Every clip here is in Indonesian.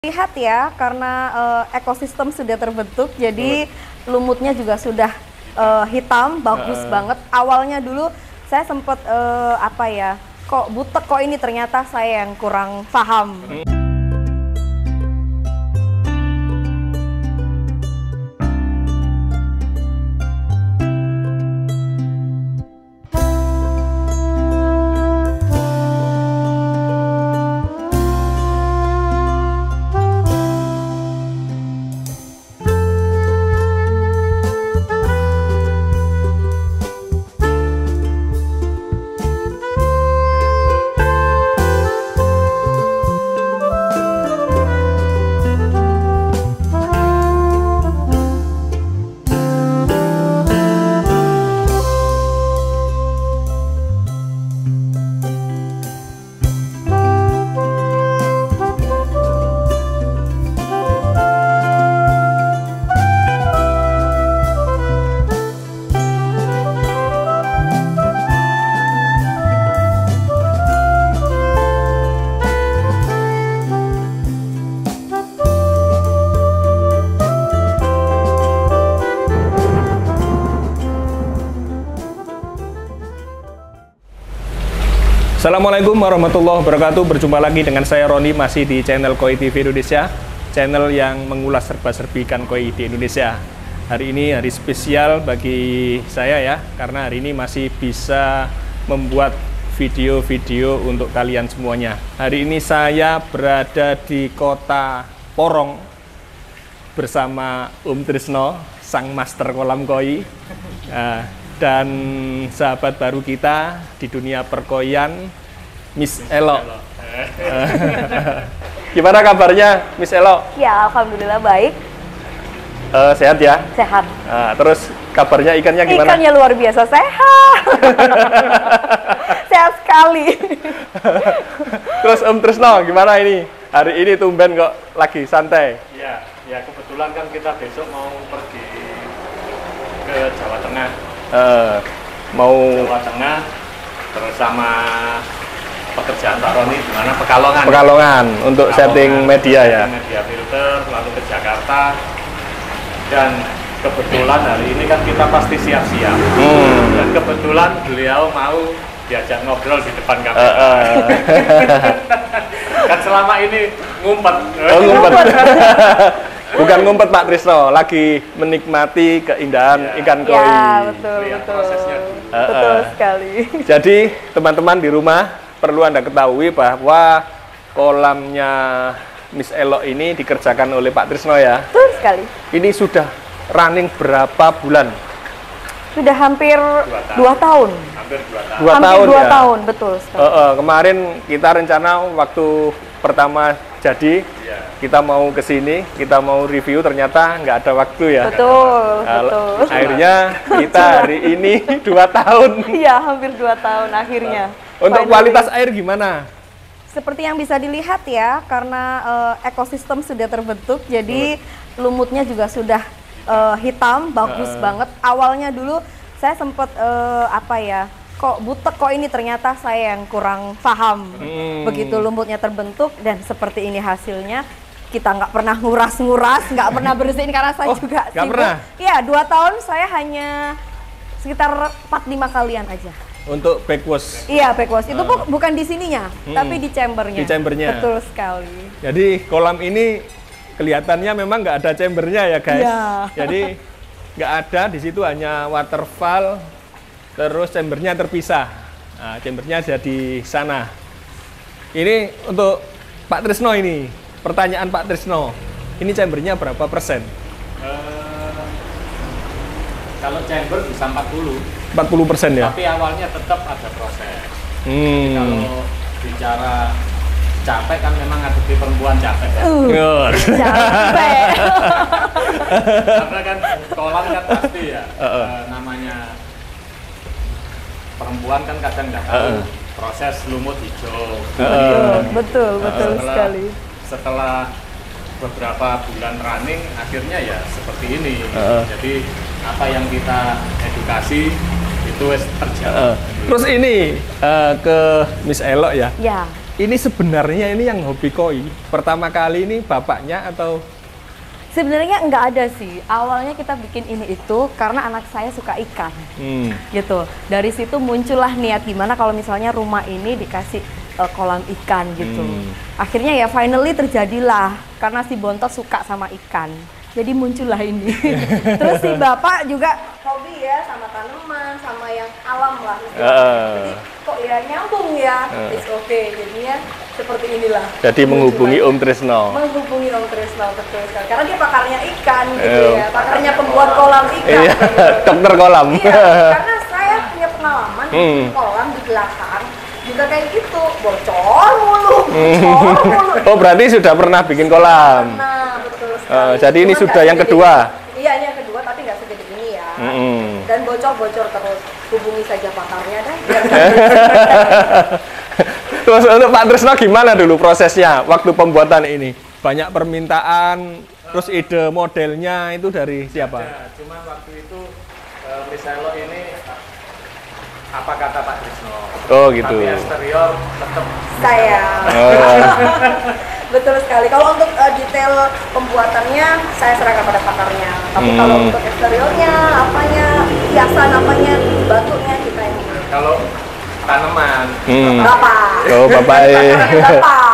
Lihat ya, karena ekosistem sudah terbentuk, jadi lumutnya juga sudah hitam, bagus banget. Awalnya dulu saya sempat kok butek kok ini, ternyata saya yang kurang paham. Assalamualaikum warahmatullahi wabarakatuh. Berjumpa lagi dengan saya Roni, masih di channel Koi TV Indonesia, channel yang mengulas serba-serbi ikan koi di Indonesia. Hari ini hari spesial bagi saya ya, karena hari ini masih bisa membuat video-video untuk kalian semuanya. Hari ini saya berada di kota Porong bersama Trisno, sang master kolam koi. Dan sahabat baru kita di dunia perkoian, Miss Elo. Gimana kabarnya, Miss Elo? Ya, alhamdulillah baik. Sehat ya? Sehat. Terus kabarnya ikannya gimana? Ikannya luar biasa sehat. Sehat sekali. Terus Trisno, gimana ini? Hari ini tumben kok lagi santai? Ya kebetulan kan kita besok mau pergi ke Jawa Tengah. Jawa Tengah terus sama pekerjaan Pak Roni di mana Pekalongan untuk setting media ya. Media filter, lalu ke Jakarta, dan kebetulan hari ini kan kita pasti siap-siap. Dan kebetulan beliau mau diajak ngobrol di depan kamera. Kan selama ini ngumpet. Bukan ngumpet Pak Trisno, lagi menikmati keindahan ikan koi. Ya, betul. Betul sekali. Jadi teman-teman di rumah perlu Anda ketahui bahwa kolamnya Miss Elo ini dikerjakan oleh Pak Trisno ya. Betul sekali. Ini sudah running berapa bulan? Sudah hampir 2 tahun. Hampir 2 tahun. Hampir 2 ya? tahun, betul sekali. Kemarin kita rencana waktu pertama jadi, kita mau ke sini, kita mau review, ternyata nggak ada waktu ya. Betul. Akhirnya kita hari ini 2 tahun. Iya, hampir 2 tahun akhirnya. Untuk kualitas air gimana? Seperti yang bisa dilihat ya, karena ekosistem sudah terbentuk, jadi lumutnya juga sudah hitam, bagus banget. Awalnya dulu saya sempat kok butek kok ini, ternyata saya yang kurang paham. Begitu lumutnya terbentuk dan seperti ini hasilnya. Kita nggak pernah nguras-nguras, nggak pernah bersihin karena saya juga sibuk. Iya, 2 tahun saya hanya sekitar 4-5 kalian aja. Untuk backwash? Iya, backwash. Itu bukan di sininya, tapi di chambernya. Di chambernya. Betul sekali. Jadi kolam ini kelihatannya memang nggak ada chambernya ya guys. Iya. Jadi nggak ada, di situ hanya waterfall, terus chambernya terpisah. Nah, chambernya ada di sana. Ini untuk Pak Trisno ini, pertanyaan Pak Trisno, ini chambernya berapa persen? Kalau chamber bisa 40% ya? Tapi awalnya tetap ada proses. Jadi kalau bicara capek kan memang ngadepi perempuan capek kan? Capek. Karena kan kolam kan pasti ya, namanya perempuan kan kadang nggak tahu proses lumut hijau. Betul sekali. Setelah beberapa bulan running, akhirnya ya seperti ini. Jadi apa yang kita edukasi itu terjadi. Terus ini ke Miss Elo ya? Ya. ini sebenarnya ini yang hobi koi pertama kali ini bapaknya atau? Sebenarnya nggak ada sih. Awalnya kita bikin ini itu karena anak saya suka ikan, gitu. Dari situ muncullah niat gimana kalau misalnya rumah ini dikasih kolam ikan gitu. Akhirnya ya finally terjadilah karena si Bontot suka sama ikan. Jadi muncullah ini. Terus si bapak juga hobi ya sama tanaman, sama yang alam lah. Jadi kok ya nyambung ya. It's okay. Jadinya seperti inilah. Jadi menghubungi Om Trisno. Menghubungi Om Trisno betul sekali. Karena dia pakarnya ikan gitu ya. Pakarnya pembuat kolam ikan. Iya. Gitu. Dokter kolam. Iya. Karena saya punya pengalaman bikin kolam di belakang. Juga kayak gitu, bocor mulu. Oh berarti sudah pernah bikin kolam? Nah, betul sekali. Jadi ini Cuma sudah yang kedua? Iya, ini yang kedua, tapi nggak segede ini ya. Dan bocor-bocor terus. Hubungi saja pakarnya dah. Terus untuk Pak Trisno gimana dulu prosesnya waktu pembuatan ini? Banyak permintaan, terus ide modelnya itu dari siapa? Ya, cuma waktu itu misalnya ini apa kata Pak Trisno? Oh gitu. Tapi eksterior tetap Saya. Betul sekali. Kalau untuk detail pembuatannya saya serahkan pada pakarnya. Tapi kalau untuk eksteriornya, apanya, hiasan apanya, batunya kita yang pilih. kalau tanaman. Bapak. Oh bapak. Bapak.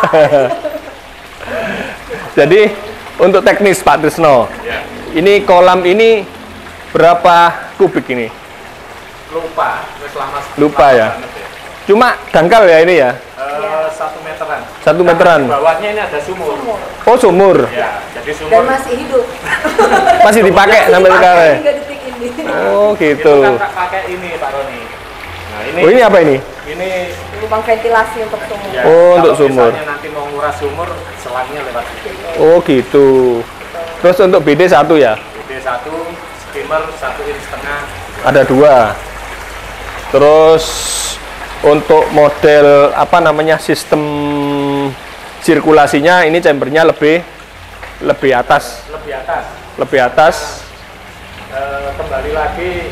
Jadi untuk teknis Pak Trisno, Ya. ini kolam ini berapa kubik ini? Lupa, wis lama. Lupa ya? Banget ya. Cuma dangkal ya ini ya? 1 meteran. 1 meteran. Di bawahnya ini ada sumur. Oh sumur. Ya, jadi sumur. Dan masih hidup. Masih dipakai sampai sekarang. Hingga detik ini. Oh Itu gitu. kan pakai ini Pak Roni. Nah, ini Oh ini apa ini? ini Lubang ventilasi untuk sumur. ya, Oh, untuk kalau sumur. misalnya nanti mau nguras sumur, selangnya lewat situ. Oh gitu. Terus untuk BD 1 ya? BD1, skimmer 1,5 inch. Ada 2. Terus untuk model apa namanya sistem sirkulasinya ini chambernya lebih atas, Lebih atas. lebih atas. Kembali lagi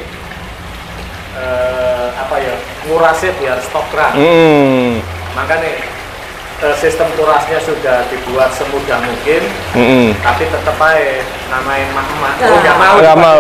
apa ya, ngurasnya biar stok keran. Makanya sistem kurasnya sudah dibuat semudah mungkin, tapi tetap aja namain emak-emak. Oh nggak mau. Nggak mau.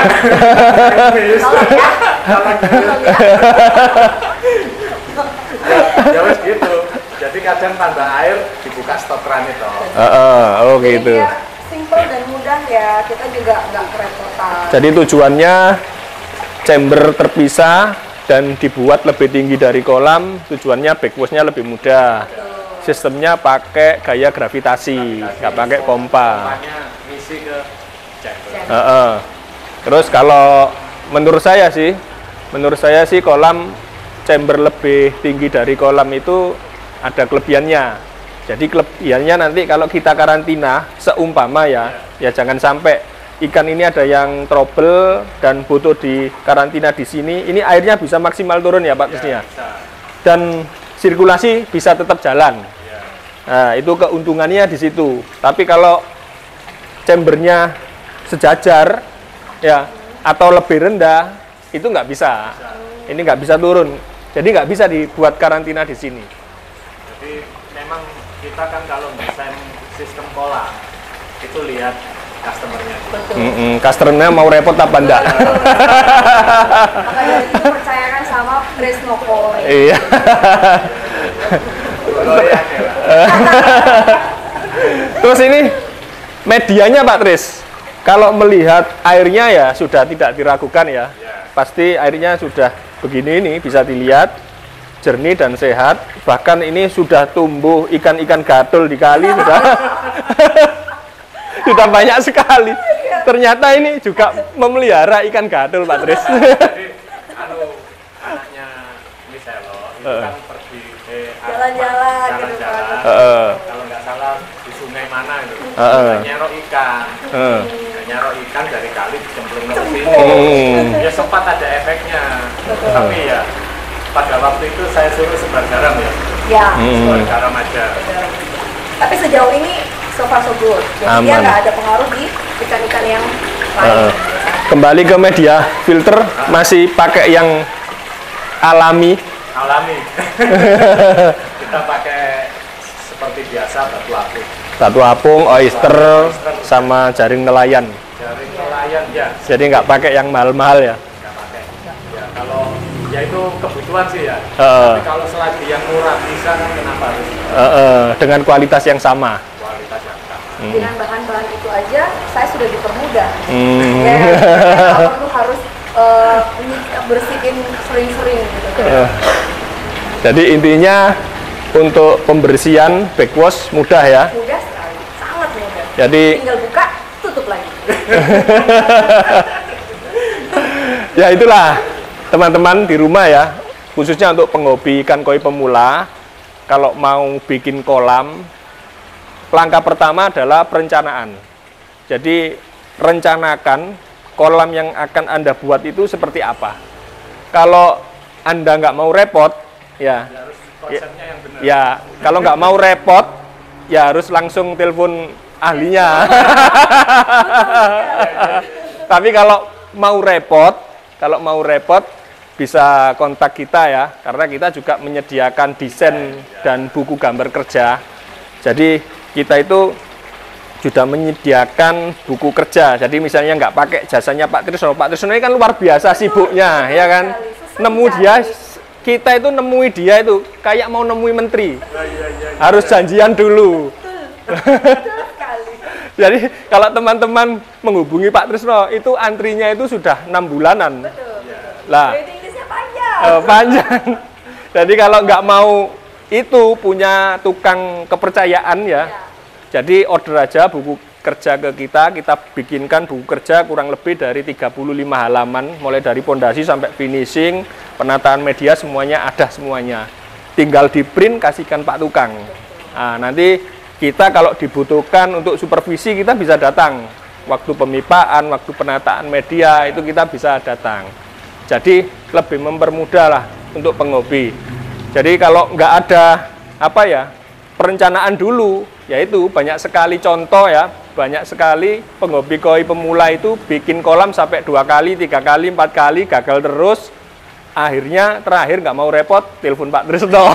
Ya wes gitu. Jadi kadang tambah air dibuka stok keran itu. Oh Jadi gitu. dia simple dan mudah ya. Kita juga nggak kerepotan. Jadi tujuannya chamber terpisah dan dibuat lebih tinggi dari kolam. Tujuannya backwashnya lebih mudah. Sistemnya pakai gaya gravitasi, nggak pakai pompa. Pompanya ngisi ke chamber. Terus kalau menurut saya sih kolam chamber lebih tinggi dari kolam itu ada kelebihannya. Jadi kelebihannya nanti kalau kita karantina seumpama ya jangan sampai ikan ini ada yang trouble dan butuh di karantina di sini. Ini airnya bisa maksimal turun ya Pak Trisno ya. Dan sirkulasi bisa tetap jalan. Nah, itu keuntungannya di situ. Tapi kalau chambernya sejajar ya atau lebih rendah itu nggak bisa. Ini nggak bisa turun. Jadi nggak bisa dibuat karantina di sini. Jadi memang kita kan kalau desain sistem kolam itu lihat customernya. Customernya mau repot apa enggak? Makanya itu percayakan sama Trisno Koi. Iya. Terus ini medianya Pak Tris, kalau melihat airnya ya sudah tidak diragukan ya. Pasti airnya sudah begini ini bisa dilihat jernih dan sehat. Bahkan ini sudah tumbuh ikan-ikan gatul di kali sudah. Sudah banyak sekali. Ternyata ini juga memelihara ikan gatul Pak Tris. Jadi anaknya Miselo itu kan pergi Jalan-jalan gitu kan. Kalau nggak salah di sungai mana itu nyerok ikan. Nyerok ikan dari kali dicemplung ke sini. Ya sempat ada efeknya. Tapi ya pada waktu itu saya suruh sebar garam ya. Ya. Sebar garam aja. Tapi sejauh ini so far so good. Jadi dia Aman. nggak ada pengaruh di ikan-ikan yang lain. Kembali ke media filter masih pakai yang alami alami. Kita pakai seperti biasa batu apung. Batu apung, oyster, sama jaring nelayan. Jaring nelayan ya. Jadi nggak pakai yang mahal-mahal ya? Nggak pakai. Ya kalau ya itu kebutuhan sih ya. Tapi kalau selagi yang murah bisa kan kenapa harus? Dengan kualitas yang sama. Kualitas yang sama. Dengan bahan-bahan itu aja saya sudah dipermudah. Ya, nggak perlu harus bersihin sering-sering gitu. Jadi intinya untuk pembersihan backwash mudah ya? Mudah sekali, sangat mudah. Jadi tinggal buka, tutup lagi. Ya itulah teman-teman di rumah ya, khususnya untuk penghobi ikan koi pemula, kalau mau bikin kolam, langkah pertama adalah perencanaan. Jadi rencanakan kolam yang akan Anda buat itu seperti apa. Kalau Anda nggak mau repot, ya, Konsepnya yang benar. ya kalau nggak mau repot, ya harus langsung telepon ahlinya. Tapi kalau mau repot, bisa kontak kita ya, karena kita juga menyediakan desain dan buku gambar kerja. Jadi kita itu sudah menyediakan buku kerja. Jadi misalnya nggak pakai jasanya Pak Trisno ini kan luar biasa sibuknya, ya kan? Kita itu nemui dia itu kayak mau nemui menteri. Harus janjian dulu. Jadi kalau teman-teman menghubungi Pak Trisno itu antrinya itu sudah 6 bulanan. Lah, panjang. Jadi kalau nggak mau itu punya tukang kepercayaan ya. Jadi order aja buku kerja ke kita bikinkan buku kerja kurang lebih dari 35 halaman, mulai dari pondasi sampai finishing, penataan media semuanya ada semuanya. Tinggal di print kasihkan Pak tukang. Nah, nanti kita kalau dibutuhkan untuk supervisi kita bisa datang. Waktu pemipaan, waktu penataan media itu kita bisa datang. Jadi lebih mempermudah lah untuk penghobi. Jadi kalau nggak ada perencanaan dulu, yaitu banyak sekali contoh ya, banyak sekali penghobi koi pemula itu bikin kolam sampai 2 kali, 3 kali, 4 kali, gagal terus. Akhirnya terakhir nggak mau repot, telepon Pak Trisno.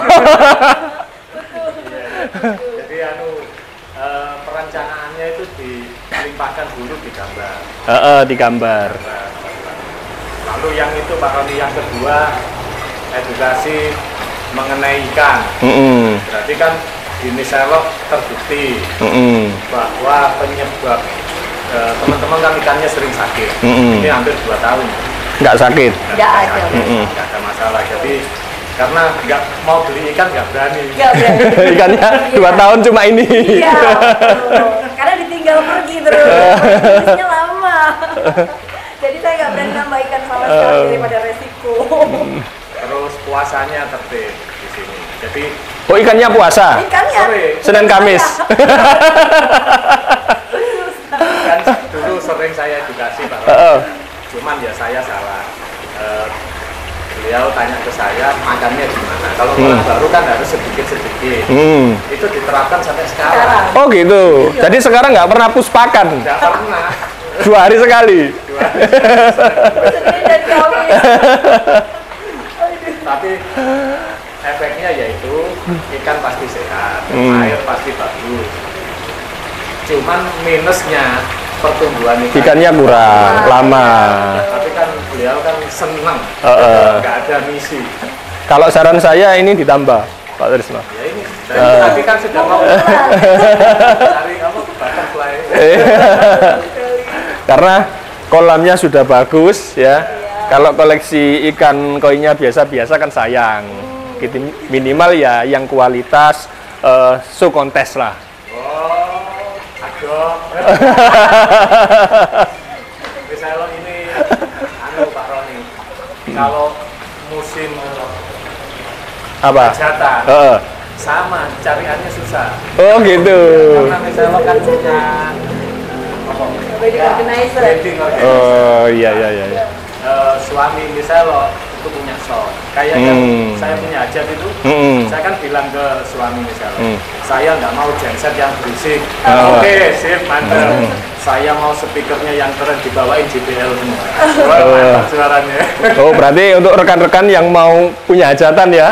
Jadi perencanaannya itu dilimpahkan dulu di gambar. Digambar. Lalu yang itu Pak Roni, yang kedua edukasi mengenai ikan. Berarti kan ini Sherlock terbukti bahwa penyebab teman-teman kan ikannya sering sakit. Ini hampir 2 tahun. Nggak sakit? Nggak ada. Nggak ada masalah. Jadi karena nggak mau beli ikan nggak berani. Ikannya 2 tahun cuma ini. Iya, betul. Karena ditinggal pergi terus. Prosesnya lama. Jadi saya nggak berani nambah ikan sama sekali daripada resiko. Terus puasanya tertib di sini. Jadi ikannya puasa? Ikannya Senin Kamis. Kan dulu sering saya edukasi Pak Roni. Cuman ya saya salah. Beliau tanya ke saya makannya gimana. Kalau orang baru kan harus sedikit-sedikit. Itu diterapkan sampai sekarang. Oh gitu. Jadi sekarang nggak pernah puspakan? Nggak pernah. 2 hari sekali. Tapi efeknya yaitu ikan pasti sehat, air pasti bagus. Cuman minusnya pertumbuhan ikannya kurang lama. Tapi kan beliau kan senang, nggak ada misi. Kalau saran saya ini ditambah, Pak Trisno. Ya ini, tadi kan sudah mau cari butterfly. Karena kolamnya sudah bagus ya. Kalau koleksi ikan koinya biasa-biasa kan sayang. Gitu, minimal ya yang kualitas show contest lah. Misalnya ini Pak Roni, kalau musim hajatan sama cariannya susah. Oh gitu. Karena misalnya kan punya wedding organizer. Oh iya. Suami misalnya itu punya shop. Kayaknya saya punya hajat itu, saya kan bilang ke suami misalnya, saya nggak mau genset yang berisik. Oke, sip, mantap. saya mau speakernya yang keren dibawain JBL semua. Wah, suaranya. Oh, berarti untuk rekan-rekan yang mau punya hajatan ya?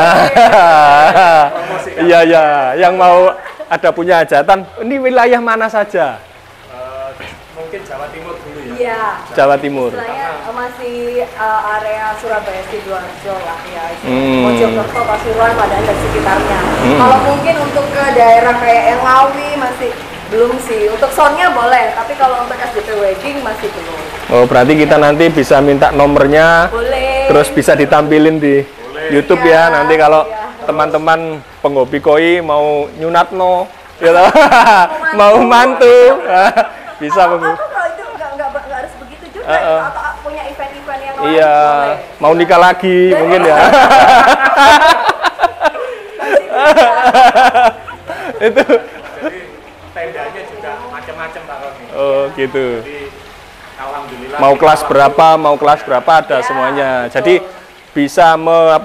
Iya, ya. Yang mau ada punya hajatan, ini wilayah mana saja? Mungkin Jawa Timur dulu ya. Iya. Jawa Timur. Istilahnya masih area Surabaya Sidoarjo lah ya. Mojokerto, Pasuruan, Padang dan sekitarnya. Kalau mungkin untuk ke daerah kayak yang Ngawi masih belum sih. Untuk soundnya boleh, tapi kalau untuk SDP wedding masih belum. Oh, berarti kita nanti bisa minta nomornya. Boleh. Terus bisa ditampilin di YouTube ya. Nanti kalau teman-teman penghobi koi mau nyunatno, gitu. Mau mantu. Bisa kalau itu nggak harus begitu juga atau punya event-event yang lain iya boleh. Mau nikah lagi mungkin ya. Itu jadi tendanya juga macam-macam Pak Roni. Oh gitu. Jadi alhamdulillah mau kelas berapa ada ya, semuanya. Betul. Jadi bisa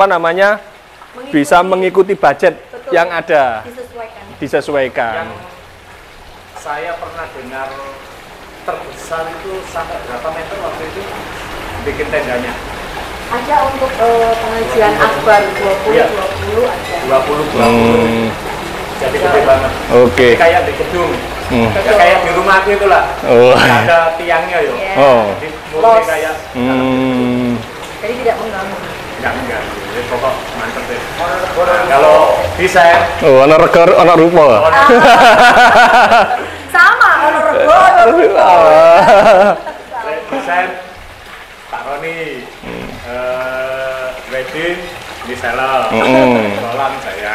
bisa mengikuti budget betul. Yang ada disesuaikan. Yang saya pernah dengar terbesar itu sampai berapa meter waktu itu bikin tendanya? Ada untuk pengajian akbar 20 ya. 20 ada. 20. Jadi gede banget. Oke. Kayak di gedung. Ya, kayak di rumahku itulah. Oh. Ada tiangnya yo. Yeah. Oh. Jadi murni kayak. Jadi tidak mengganggu. Enggak mengganggu. Jadi pokok mantep deh. Nah, kalau desain. Oh, anak rekor, anak rupa. Sama, anak rekor. Desain Pak Roni. Wedding di Sela. Kolam saya.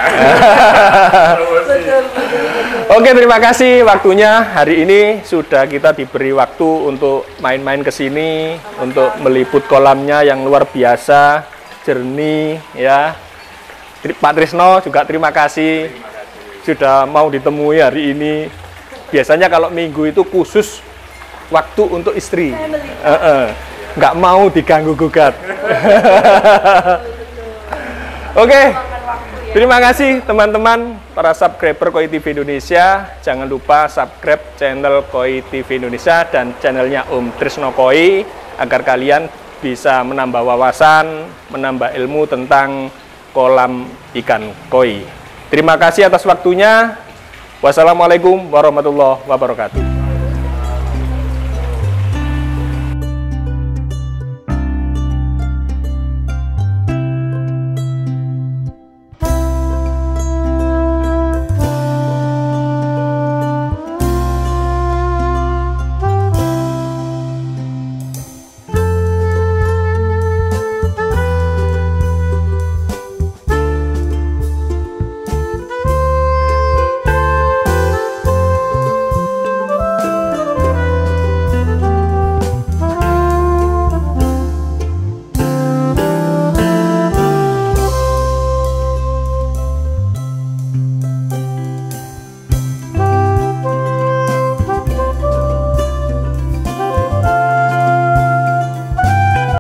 Oke, terima kasih waktunya. Hari ini sudah kita diberi waktu untuk main-main ke sini, untuk meliput kolamnya yang luar biasa, jernih ya. Pak Trisno juga terima kasih sudah mau ditemui hari ini. Biasanya kalau minggu itu khusus waktu untuk istri. Nggak mau diganggu gugat. Oke, terima kasih teman-teman para subscriber Koi TV Indonesia. Jangan lupa subscribe channel Koi TV Indonesia dan channelnya Om Trisno Koi agar kalian bisa menambah wawasan, menambah ilmu tentang kolam ikan koi. Terima kasih atas waktunya. Wassalamualaikum warahmatullahi wabarakatuh.